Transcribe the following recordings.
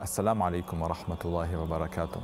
Ассаляму алейкум ва рахматуллахи ва баракату.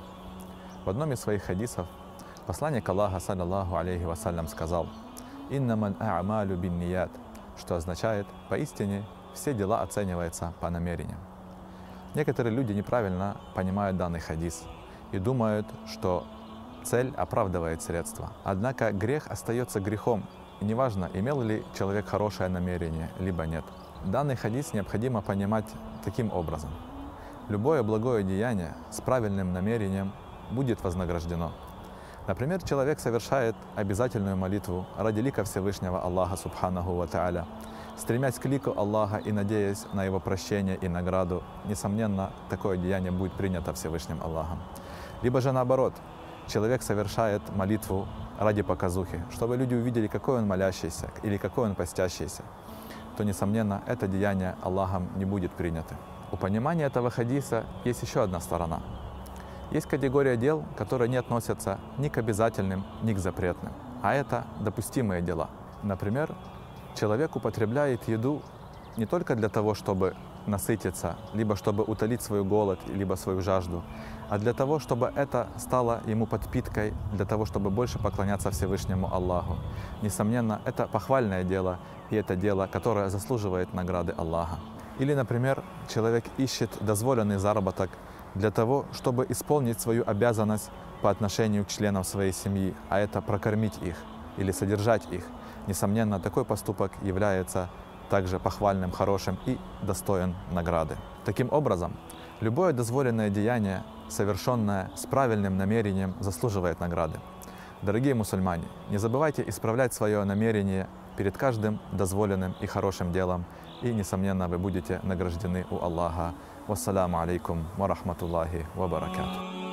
В одном из своих хадисов посланник Аллаха, саллаллаху алейхи вассалям, сказал: «Иннаман а'малю бинният», что означает: поистине все дела оцениваются по намерениям. Некоторые люди неправильно понимают данный хадис и думают, что цель оправдывает средства. Однако грех остается грехом, и неважно, имел ли человек хорошее намерение, либо нет. Данный хадис необходимо понимать таким образом. Любое благое деяние с правильным намерением будет вознаграждено. Например, человек совершает обязательную молитву ради лика Всевышнего Аллаха Субханаху ва Тааля, стремясь к лику Аллаха и надеясь на его прощение и награду. Несомненно, такое деяние будет принято Всевышним Аллахом. Либо же наоборот, человек совершает молитву ради показухи, чтобы люди увидели, какой он молящийся или какой он постящийся, то, несомненно, это деяние Аллахом не будет принято. У понимания этого хадиса есть еще одна сторона. Есть категория дел, которые не относятся ни к обязательным, ни к запретным, а это допустимые дела. Например, человек употребляет еду не только для того, чтобы насытиться, либо чтобы утолить свой голод, либо свою жажду, а для того, чтобы это стало ему подпиткой, для того, чтобы больше поклоняться Всевышнему Аллаху. Несомненно, это похвальное дело, и это дело, которое заслуживает награды Аллаха. Или, например, человек ищет дозволенный заработок для того, чтобы исполнить свою обязанность по отношению к членам своей семьи, а это прокормить их или содержать их. Несомненно, такой поступок является также похвальным, хорошим и достоин награды. Таким образом, любое дозволенное деяние, совершенное с правильным намерением, заслуживает награды. Дорогие мусульмане, не забывайте исправлять свое намерение перед каждым дозволенным и хорошим делом, и, несомненно, вы будете награждены у Аллаха. Вассаляму алейкум ва рахматуллахи ва баракату.